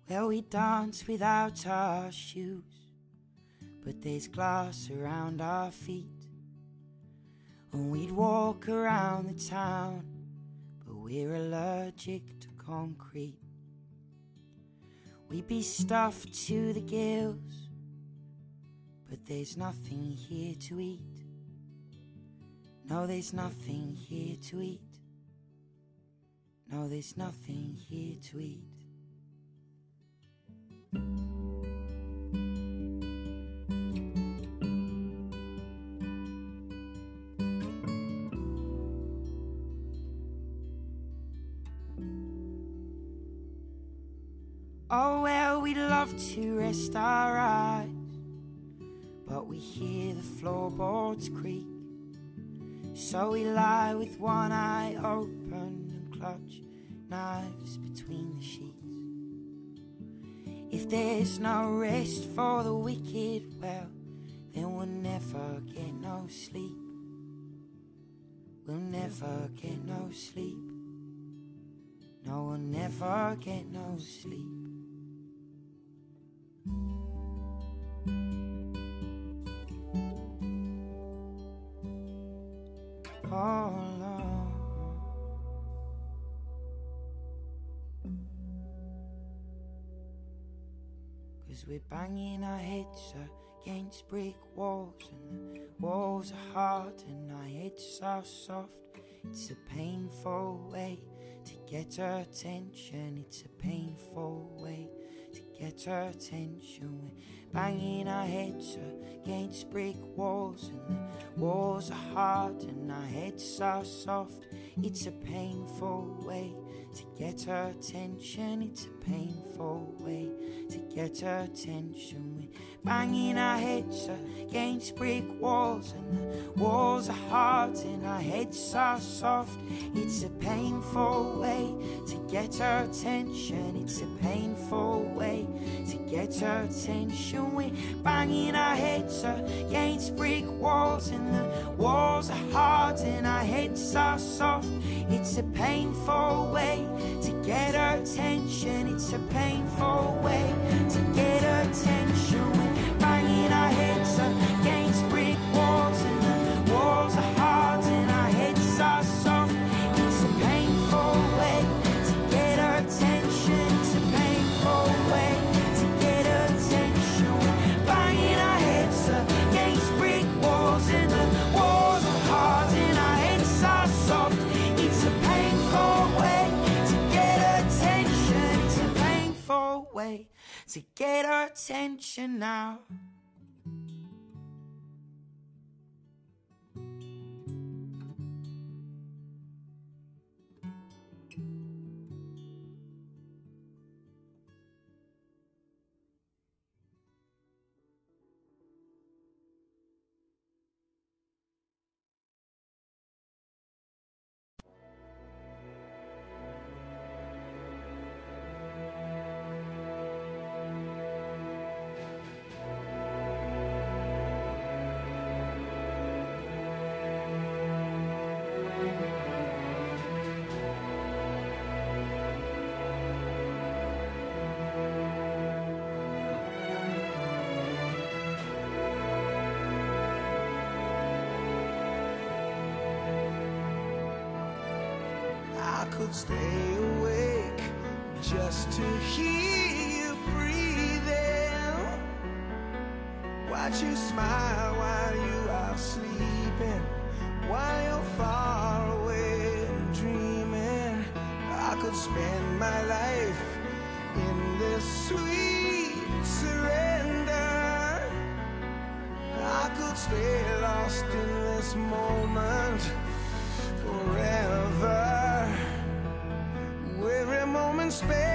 Well, we dance without our shoes, but there's glass around our feet. And we'd walk around the town, but we're allergic to concrete. We'd be stuffed to the gills, but there's nothing here to eat. No, there's nothing here to eat. No, there's nothing here to eat. Oh, well, we'd love to rest our eyes, but we hear the floorboards creak. So we lie with one eye open and clutch knives between the sheets. If there's no rest for the wicked, well, then we'll never get no sleep. We'll never get no sleep. No, we'll never get no sleep. Oh, Lord. 'Cause we're banging our heads against brick walls, and the walls are hard and our heads are soft. It's a painful way to get her attention. It's a painful way to get her attention. We're banging our heads against brick walls, and the walls are hard and our heads are soft. It's a painful way to get her attention. It's a painful way to get her attention. We're banging our heads against brick walls, and the walls are hard and our heads are soft. It's a painful way to get her attention. It's a painful way to get her attention. We're banging our heads against brick walls, and the walls are hard and our heads are soft. It's a painful way to get her attention. It's a painful way to get her attention. We're banging our heads against brick walls, and the walls are hard and our heads are soft. It's a painful way to get her attention. It's a painful way to get her attention. We're banging our heads against brick walls, and the walls are hard and our heads are soft. It's a painful way to get her attention. It's a painful way to get her attention now. I could stay awake just to hear you breathing, watch you smile while you are sleeping, while you're far away and dreaming. I could spend my life in this sweet surrender. I could stay lost in this moment forever. Every moment spent